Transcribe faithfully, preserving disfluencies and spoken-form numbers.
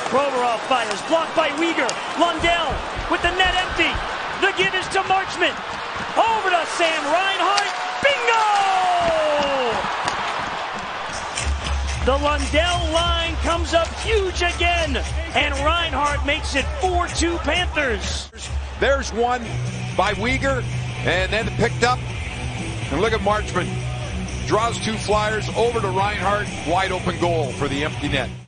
Provorov fires, blocked by Weegar. Lundell with the net empty. The give is to Marchment. Over to Sam Reinhart. Bingo! The Lundell line comes up huge again, and Reinhart makes it four two Panthers. There's one by Weegar, and then picked up. And look at Marchment. Draws two flyers over to Reinhart. Wide open goal for the empty net.